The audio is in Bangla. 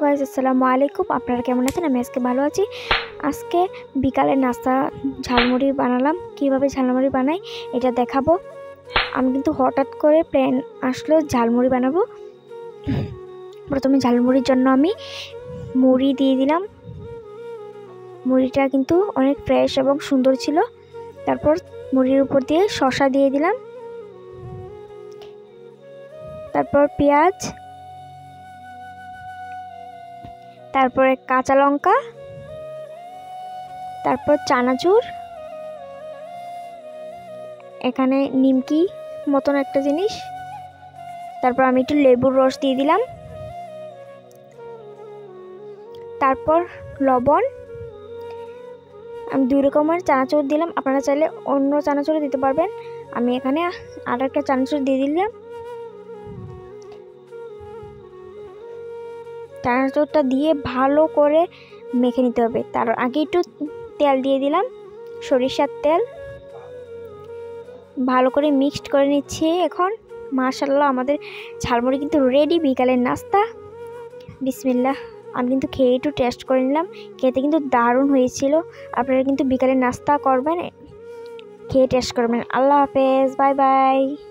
গাইস, আসসালামু আলাইকুম। আপনারা কেমন আছেন? আমি আজকে ভালো আছি। আজকে বিকালের নাস্তা ঝালমুড়ি বানালাম। কিভাবে ঝালমুড়ি বানাই এটা দেখাবো। আমি কিন্তু হঠাৎ করে প্ল্যান আসলো ঝালমুড়ি বানাবো। প্রথমে ঝালমুড়ির জন্য আমি মুড়ি দিয়ে দিলাম। মুড়িটা কিন্তু অনেক ফ্রেশ এবং সুন্দর ছিল। তারপর মুড়ির উপর দিয়ে শসা দিয়ে দিলাম, তারপর পেঁয়াজ, তারপরে কাঁচা লঙ্কা, তারপর চানাচুর, এখানে নিমকি মতন একটা জিনিস, তারপর আমি একটু লেবুর রস দিয়ে দিলাম, তারপর লবণ। আমি 2 রকমের চানাচুর দিলাম, আপনারা চাইলে অন্য চানাচুরও দিতে পারবেন। আমি এখানে আর একটা চানাচুর দিয়ে দিলাম। চানাচুরটা দিয়ে ভালো করে মেখে নিতে হবে। তার আগে একটু তেল দিয়ে দিলাম, সরিষার তেল। ভালো করে মিক্সড করে নিচ্ছি। এখন মাশাআল্লাহ আমাদের ঝালমুড়ি কিন্তু রেডি, বিকালের নাস্তা। বিসমিল্লাহ। আমি কিন্তু খেয়ে একটু টেস্ট করে নিলাম, খেতে কিন্তু দারুণ হয়েছিল। আপনারা কিন্তু বিকালের নাস্তা করবেন, খেয়ে টেস্ট করবেন। আল্লাহ হাফেজ, বাই বাই।